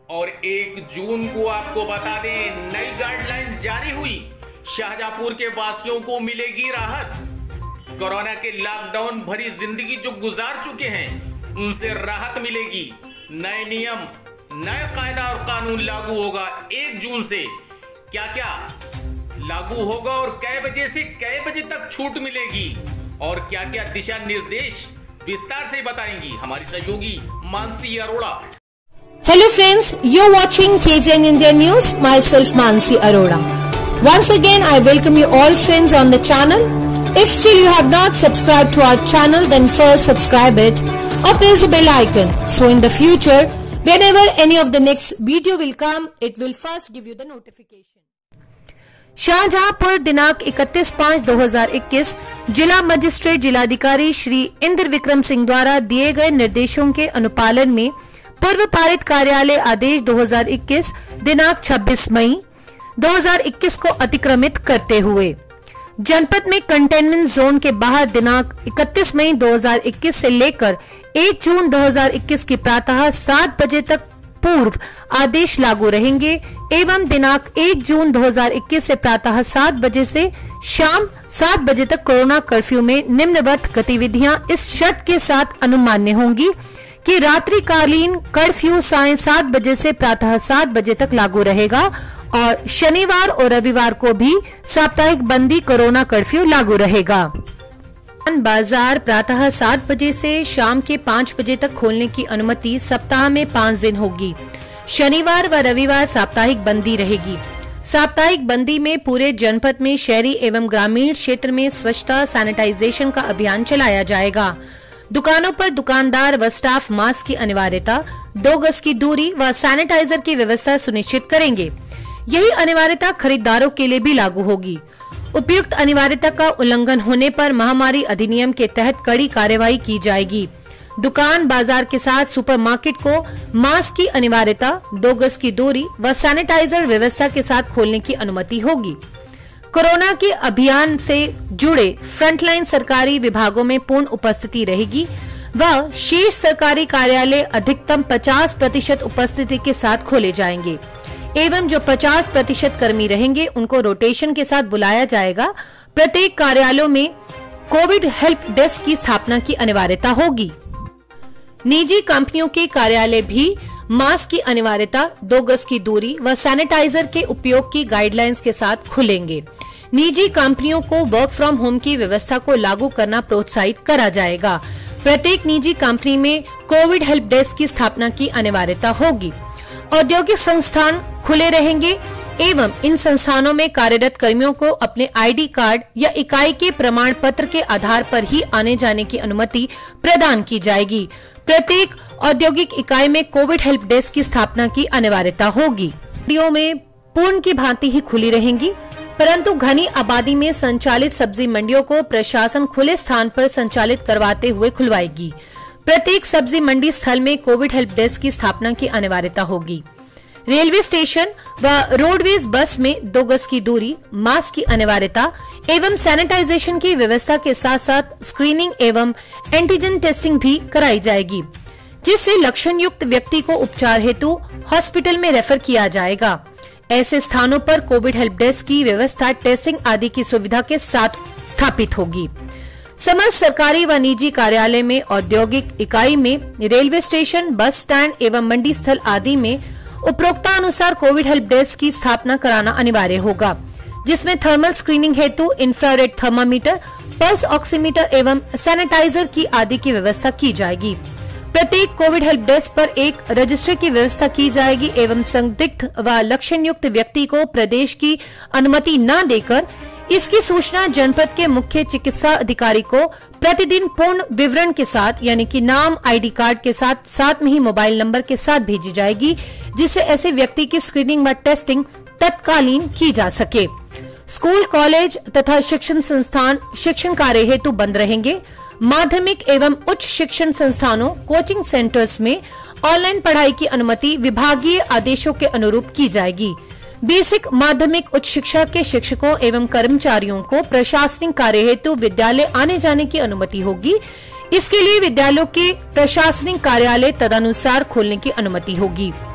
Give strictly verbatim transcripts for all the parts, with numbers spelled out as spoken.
और एक जून को आपको बता दें, नई गाइडलाइन जारी हुई। शाहजहांपुर के वासियों को मिलेगी राहत। कोरोना के लॉकडाउन भरी जिंदगी जो गुजार चुके हैं उनसे राहत मिलेगी। नए नियम, नए कायदा और कानून लागू होगा एक जून से। क्या क्या लागू होगा और कै बजे से कै बजे तक छूट मिलेगी और क्या क्या दिशा निर्देश विस्तार से बताएंगी हमारी सहयोगी Mansi Arora. Hello friends, you're watching K J N India News. Myself Mansi Arora. Once again, I welcome you all friends on the channel. If still you have not subscribed to our channel, then first subscribe it or press the bell icon. So in the future, whenever any of the next video will come, it will first give you the notification. Shahjahanpur दिनांक इकतीस पाँच दो हज़ार इक्कीस जिला magistrate जिलाधिकारी श्री इंद्र विक्रम सिंह द्वारा दिए गए निर्देशों के अनुपालन में पूर्व पारित कार्यालय आदेश दो हज़ार इक्कीस दिनांक छब्बीस मई दो हज़ार इक्कीस को अतिक्रमित करते हुए जनपद में कंटेनमेंट जोन के बाहर दिनांक इकतीस मई दो हज़ार इक्कीस से लेकर एक जून दो हज़ार इक्कीस की प्रातः सात बजे तक पूर्व आदेश लागू रहेंगे एवं दिनांक एक जून दो हज़ार इक्कीस से प्रातः सात बजे से शाम सात बजे तक कोरोना कर्फ्यू में निम्नवत गतिविधियां इस शर्त के साथ अनुमान्य होंगी कि रात्रिकालीन कर्फ्यू सायं सात बजे से प्रातः सात बजे तक लागू रहेगा और शनिवार और रविवार को भी साप्ताहिक बंदी कोरोना कर्फ्यू लागू रहेगा। बाजार प्रातः सात बजे से शाम के पाँच बजे तक खोलने की अनुमति सप्ताह में पाँच दिन होगी। शनिवार व रविवार साप्ताहिक बंदी रहेगी। साप्ताहिक बंदी में पूरे जनपद में शहरी एवं ग्रामीण क्षेत्र में स्वच्छता सैनिटाइजेशन का अभियान चलाया जाएगा। दुकानों पर दुकानदार व स्टाफ मास्क की अनिवार्यता, दो गज की दूरी व सैनिटाइजर की व्यवस्था सुनिश्चित करेंगे। यही अनिवार्यता खरीदारों के लिए भी लागू होगी। उपयुक्त अनिवार्यता का उल्लंघन होने पर महामारी अधिनियम के तहत कड़ी कार्रवाई की जाएगी। दुकान बाजार के साथ सुपरमार्केट को मास्क की अनिवार्यता, दो गज की दूरी व सैनिटाइजर व्यवस्था के साथ खोलने की अनुमति होगी। कोरोना के अभियान से जुड़े फ्रंटलाइन सरकारी विभागों में पूर्ण उपस्थिति रहेगी व शेष सरकारी कार्यालय अधिकतम पचास प्रतिशत उपस्थिति के साथ खोले जाएंगे एवं जो पचास प्रतिशत कर्मी रहेंगे उनको रोटेशन के साथ बुलाया जाएगा। प्रत्येक कार्यालयों में कोविड हेल्प डेस्क की स्थापना की अनिवार्यता होगी। निजी कंपनियों के कार्यालय भी मास्क की अनिवार्यता, दो गज की दूरी व सैनिटाइजर के उपयोग की गाइडलाइंस के साथ खुलेंगे। निजी कंपनियों को वर्क फ्रॉम होम की व्यवस्था को लागू करना प्रोत्साहित करा जाएगा। प्रत्येक निजी कंपनी में कोविड हेल्प डेस्क की स्थापना की अनिवार्यता होगी। औद्योगिक संस्थान खुले रहेंगे एवं इन संस्थानों में कार्यरत कर्मियों को अपने आईडी कार्ड या इकाई के प्रमाण पत्र के आधार पर ही आने जाने की अनुमति प्रदान की जाएगी। प्रत्येक औद्योगिक इकाई में कोविड हेल्प डेस्क की स्थापना की अनिवार्यता होगी। मंडियों में पूर्ण की भांति ही खुली रहेंगी, परंतु घनी आबादी में संचालित सब्जी मंडियों को प्रशासन खुले स्थान पर संचालित करवाते हुए खुलवाएगी। प्रत्येक सब्जी मंडी स्थल में कोविड हेल्प डेस्क की स्थापना की अनिवार्यता होगी। रेलवे स्टेशन व रोडवेज बस में दो गज की दूरी, मास्क की अनिवार्यता एवं सैनिटाइजेशन की व्यवस्था के साथ साथ स्क्रीनिंग एवं एंटीजन टेस्टिंग भी कराई जाएगी, जिससे लक्षण युक्त व्यक्ति को उपचार हेतु हॉस्पिटल में रेफर किया जाएगा। ऐसे स्थानों पर कोविड हेल्प डेस्क की व्यवस्था टेस्टिंग आदि की सुविधा के साथ स्थापित होगी। समस्त सरकारी व निजी कार्यालय में, औद्योगिक इकाई में, रेलवे स्टेशन, बस स्टैंड एवं मंडी स्थल आदि में उपरोक्तानुसार कोविड हेल्प डेस्क की स्थापना कराना अनिवार्य होगा, जिसमें थर्मल स्क्रीनिंग हेतु इंफ्रारेड थर्मामीटर, पल्स ऑक्सीमीटर एवं सैनिटाइजर की आदि की व्यवस्था की जाएगी। प्रत्येक कोविड हेल्प डेस्क पर एक रजिस्टर की व्यवस्था की जाएगी एवं संदिग्ध व लक्षण युक्त व्यक्ति को प्रदेश की अनुमति न देकर इसकी सूचना जनपद के मुख्य चिकित्सा अधिकारी को प्रतिदिन पूर्ण विवरण के साथ, यानी कि नाम, आईडी कार्ड के साथ साथ में ही मोबाइल नंबर के साथ भेजी जाएगी, जिससे ऐसे व्यक्ति की स्क्रीनिंग व टेस्टिंग तत्कालीन की जा सके। स्कूल, कॉलेज तथा शिक्षण संस्थान शिक्षण कार्य हेतु बंद रहेंगे। माध्यमिक एवं उच्च शिक्षण संस्थानों, कोचिंग सेंटर्स में ऑनलाइन पढ़ाई की अनुमति विभागीय आदेशों के अनुरूप की जाएगी। बेसिक, माध्यमिक, उच्च शिक्षा के शिक्षकों एवं कर्मचारियों को प्रशासनिक कार्य हेतु विद्यालय आने जाने की अनुमति होगी। इसके लिए विद्यालयों के प्रशासनिक कार्यालय तदनुसार खोलने की अनुमति होगी।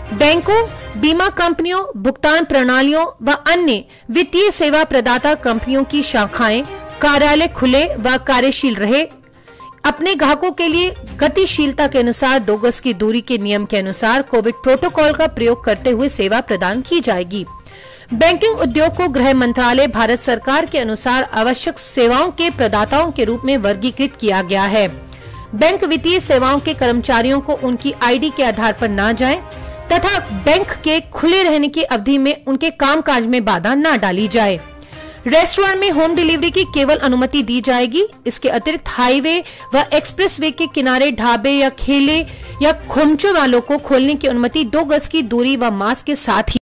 बैंकों, बीमा कंपनियों, भुगतान प्रणालियों व अन्य वित्तीय सेवा प्रदाता कंपनियों की शाखाएं, कार्यालय खुले व कार्यशील रहे। अपने ग्राहकों के लिए गतिशीलता के अनुसार दो गज की दूरी के नियम के अनुसार कोविड प्रोटोकॉल का प्रयोग करते हुए सेवा प्रदान की जाएगी। बैंकिंग उद्योग को गृह मंत्रालय भारत सरकार के अनुसार आवश्यक सेवाओं के प्रदाताओं के रूप में वर्गीकृत किया गया है। बैंक वित्तीय सेवाओं के कर्मचारियों को उनकी आईडी के आधार पर न जाएं तथा बैंक के खुले रहने की अवधि में उनके कामकाज में बाधा न डाली जाए। रेस्टोरेंट में होम डिलीवरी की केवल अनुमति दी जाएगी। इसके अतिरिक्त हाईवे व एक्सप्रेसवे के किनारे ढाबे या ठेले या खोमचे वालों को खोलने की अनुमति दो गज की दूरी व मास्क के साथ ही।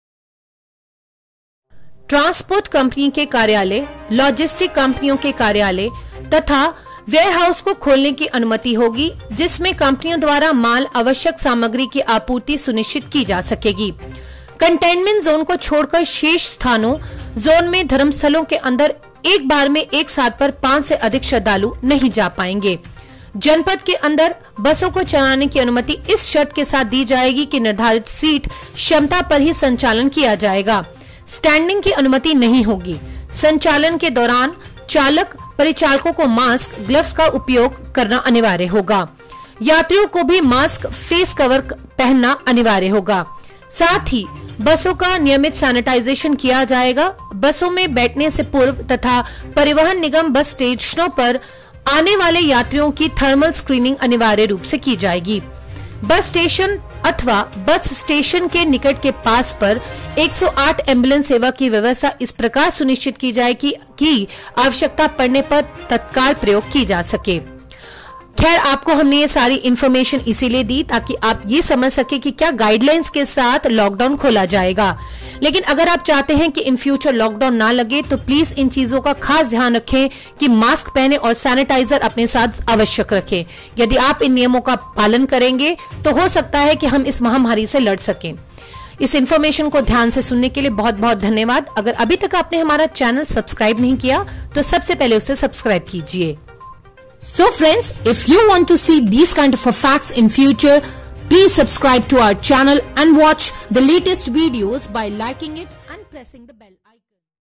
ट्रांसपोर्ट कंपनी के कार्यालय, लॉजिस्टिक कंपनियों के कार्यालय तथा वेयरहाउस को खोलने की अनुमति होगी, जिसमें कंपनियों द्वारा माल आवश्यक सामग्री की आपूर्ति सुनिश्चित की जा सकेगी। कंटेनमेंट जोन को छोड़कर शेष स्थानों जोन में धर्मस्थलों के अंदर एक बार में एक साथ पर पांच से अधिक श्रद्धालु नहीं जा पाएंगे। जनपद के अंदर बसों को चलाने की अनुमति इस शर्त के साथ दी जाएगी कि निर्धारित सीट क्षमता पर ही संचालन किया जाएगा। स्टैंडिंग की अनुमति नहीं होगी। संचालन के दौरान चालक परिचालकों को मास्क, ग्लव्स का उपयोग करना अनिवार्य होगा। यात्रियों को भी मास्क, फेस कवर पहनना अनिवार्य होगा। साथ ही बसों का नियमित सैनिटाइजेशन किया जाएगा। बसों में बैठने से पूर्व तथा परिवहन निगम बस स्टेशनों पर आने वाले यात्रियों की थर्मल स्क्रीनिंग अनिवार्य रूप से की जाएगी। बस स्टेशन अथवा बस स्टेशन के निकट के पास पर एक सौ आठ एम्बुलेंस सेवा की व्यवस्था इस प्रकार सुनिश्चित की जाएगी कि आवश्यकता पड़ने पर तत्काल प्रयोग की जा सके। खैर, आपको हमने ये सारी इन्फॉर्मेशन इसीलिए दी ताकि आप ये समझ सके कि क्या गाइडलाइंस के साथ लॉकडाउन खोला जाएगा। लेकिन अगर आप चाहते हैं कि इन फ्यूचर लॉकडाउन ना लगे तो प्लीज इन चीजों का खास ध्यान रखें कि मास्क पहने और सैनिटाइजर अपने साथ आवश्यक रखें। यदि आप इन नियमों का पालन करेंगे तो हो सकता है कि हम इस महामारी से लड़ सकें। इस इन्फॉर्मेशन को ध्यान से सुनने के लिए बहुत बहुत धन्यवाद। अगर अभी तक आपने हमारा चैनल सब्सक्राइब नहीं किया तो सबसे पहले उसे सब्सक्राइब कीजिए। So friends, if you want to see these kind of facts in future, please subscribe to our channel and watch the latest videos by liking it and pressing the bell icon.